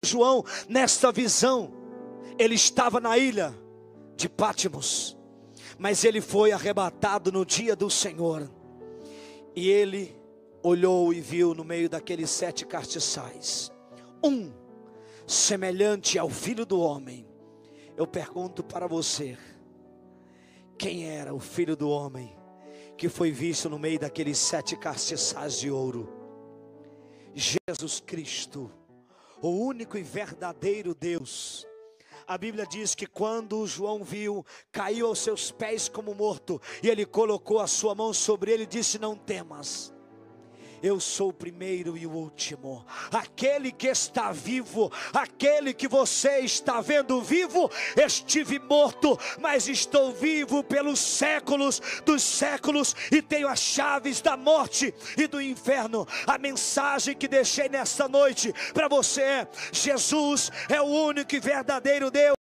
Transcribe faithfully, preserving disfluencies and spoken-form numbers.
João nesta visão. Ele estava na ilha de Pátimos, mas ele foi arrebatado no dia do Senhor. E ele olhou e viu no meio daqueles sete castiçais um semelhante ao Filho do Homem. Eu pergunto para você, quem era o Filho do Homem que foi visto no meio daqueles sete castiçais de ouro? Jesus Cristo, o único e verdadeiro Deus. A Bíblia diz que quando João viu, caiu aos seus pés como morto, e ele colocou a sua mão sobre ele e disse: não temas, eu sou o primeiro e o último, aquele que está vivo, aquele que você está vendo vivo. Estive morto, mas estou vivo pelos séculos dos séculos, e tenho as chaves da morte e do inferno. A mensagem que deixei nesta noite para você é: Jesus é o único e verdadeiro Deus.